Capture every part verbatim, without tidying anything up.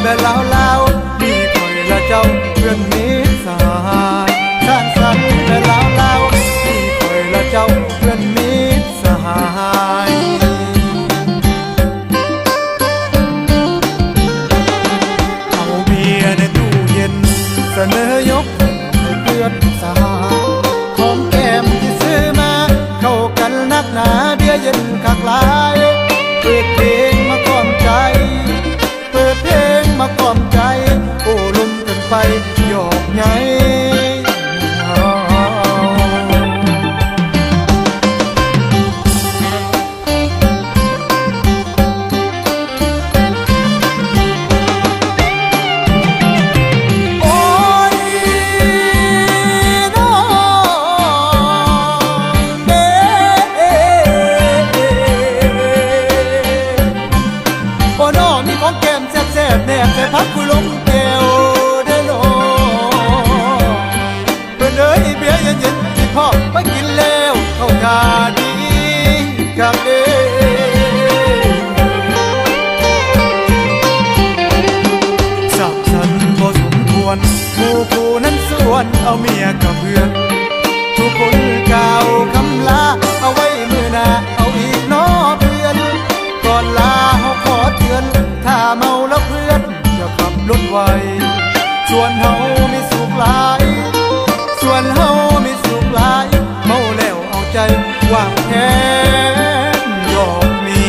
และเล่าเล่ามีคอยและเจ้าเพื่อนมิตรสหายสร้างสรรค์และเล่าเล่ามีคอยและเจ้าเพื่อนมิตรสหายเอาเบียร์ในตู้เย็นเสนอยกให้เพื่อนสหายของแก้มที่ซื้อมาเข้ากันนักหนาเบียร์เย็นคักหลายเปิดเพลงมาก่อนใจเปิดเพลงมาก่อนใจโอ้ลมกันไปหยอกใหญ่แนบแต่พักคุยลงแก้วเด้อโนเพื่อนเอ้ยเบียร์เย็นๆที่พ่อไปกินแล้วเข้าท่าดีกับเด้สักฉันพอสมควรผู้ผู้นั้นส่วนเอาเมียกับเพื่อนทุกคนกล่าวคำลาเอาไว้มือหน้าเอาอีกน้อเพื่อนก่อนลาเขาขอเตือนถ้าเมาแล้วเพื่อนอย่าขับรถไวส่วนเฮามีสุขหลายส่วนเฮามีสุขหลายเมาแล้วเอาใจวางแผนหยอกมี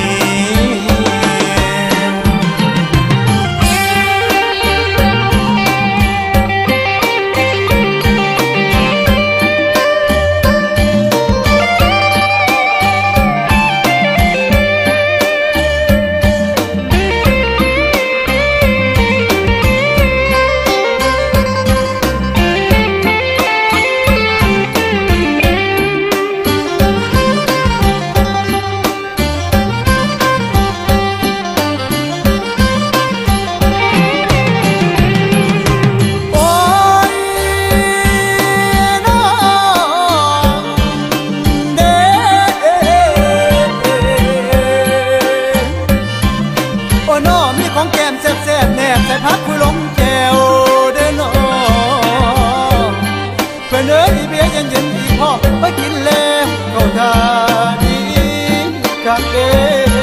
ของแก้มแซ่บๆแนบใส่พักคุยลงแก้วเด้อโนเพื่อนเอ้ยเบียร์เย็นๆอีพ่อไปกินแล้วเข้าท่าดีกับเด้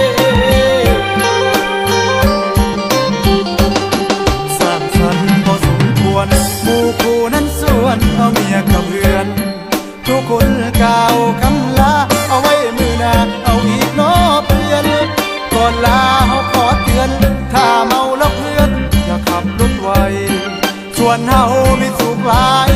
สร้างสรรค์พอสมควรหมู่คู่นั้นส่วนเอาเมียกับเพื่อนทุกคนกล่าวคำลาเอาไว้มือหน้าเอาอีกน้อเพื่อนก่อนลาเขาขอเตือนถ้าเมาแล้วเพื่อนอย่าขับรถไวส่วนเฮามีสุขหลาย